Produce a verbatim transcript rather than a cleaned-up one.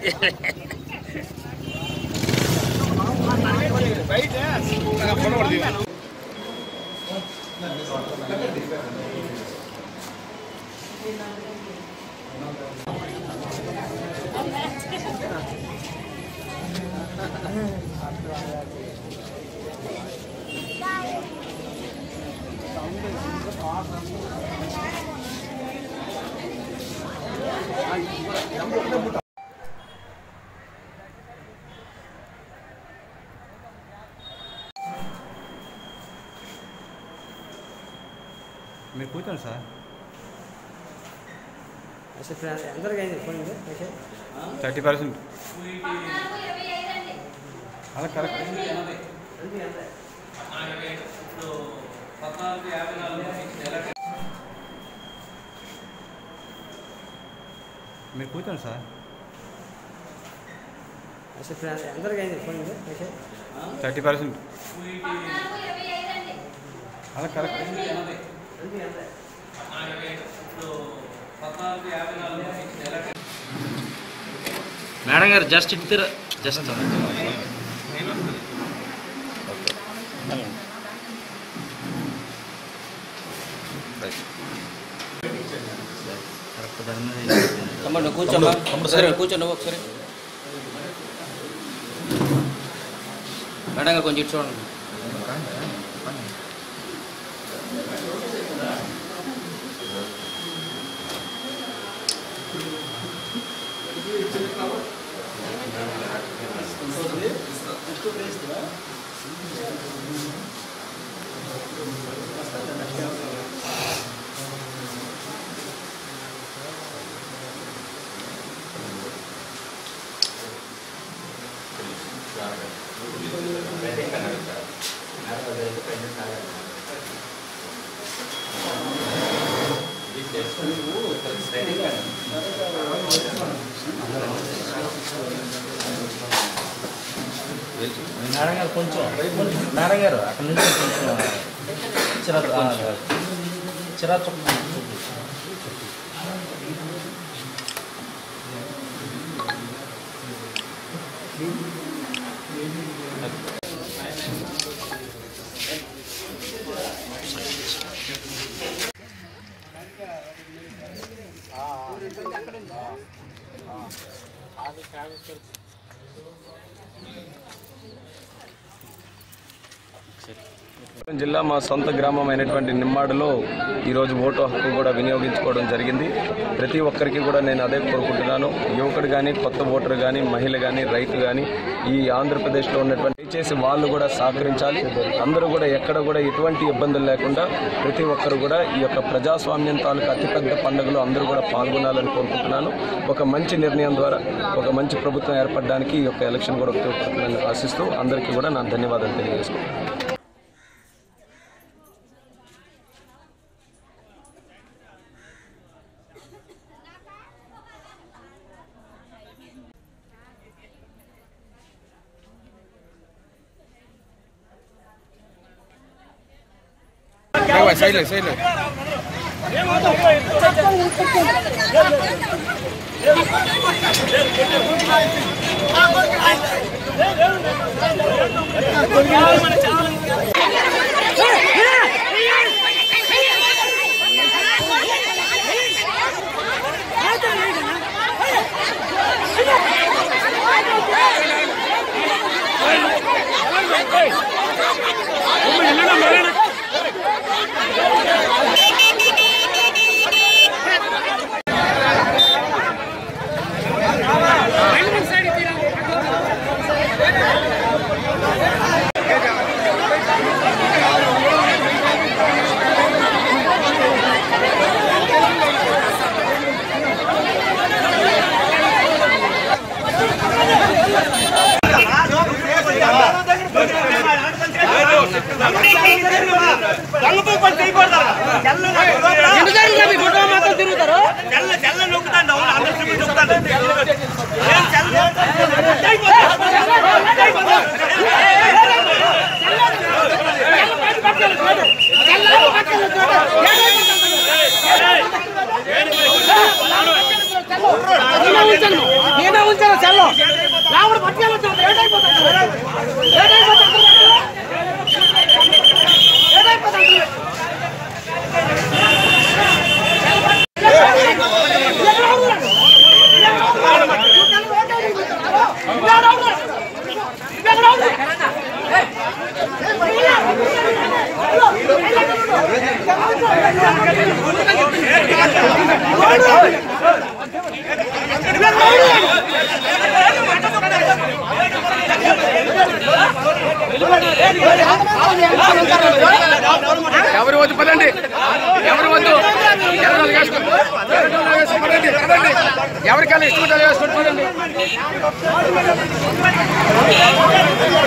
మీరు కూర్చోండి sir. Thirty percent అలా కరెక్ట్. మీరు కూర్చోండి సార్. థర్టీ పర్సెంట్ అలా కరెక్ట్. మేడం గారు జస్ట్ ఇద్దరు జస్ట్ తమ్ముడు కూర్చోమ్మా, ఒకసారి కూర్చోండి ఒకసారి. మేడం గారు కొంచెం ఇటు చూడండి. మేడం గారు కొంచెం మేడం గారు అక్కడ నుంచి కొంచెం చిరా చిరా జిల్లా మా సొంత గ్రామం అయినటువంటి నిమ్మాడులో ఈరోజు ఓటు హక్కు కూడా వినియోగించుకోవడం జరిగింది. ప్రతి ఒక్కరికి కూడా నేను అదే కోరుకుంటున్నాను. యువకుడు కానీ, కొత్త ఓటరు కానీ, మహిళ కానీ, రైతు కానీ ఈ ఆంధ్రప్రదేశ్లో ఉన్నటువంటి దయచేసి వాళ్ళు కూడా సహకరించాలి. అందరూ కూడా ఎక్కడ కూడా ఎటువంటి ఇబ్బందులు లేకుండా ప్రతి ఒక్కరు కూడా ఈ యొక్క ప్రజాస్వామ్యం తాలూకు అతిపెద్ద పండుగలో అందరూ కూడా పాల్గొనాలని కోరుకుంటున్నాను. ఒక మంచి నిర్ణయం ద్వారా ఒక మంచి ప్రభుత్వం ఏర్పడడానికి ఈ యొక్క ఎలక్షన్ కూడా ఉపయోగపడుతుందని ఆశిస్తూ అందరికీ కూడా నా ధన్యవాదాలు తెలియజేసుకుంటున్నాను. సైడ్ సైడ్ రంగు నేనే ఉంచాను సెల్లో రావుడు పట్టుకెళ్ళొచ్చు లేట్ అయిపోతుంది లేట్ అయిపోతుంది లేట్ అయిపోతుంది ఎవరు వద్దు పదండి ఎవరు వద్దు ఎవరికైనా ఇష్టం వేసుకుంటూ పదండి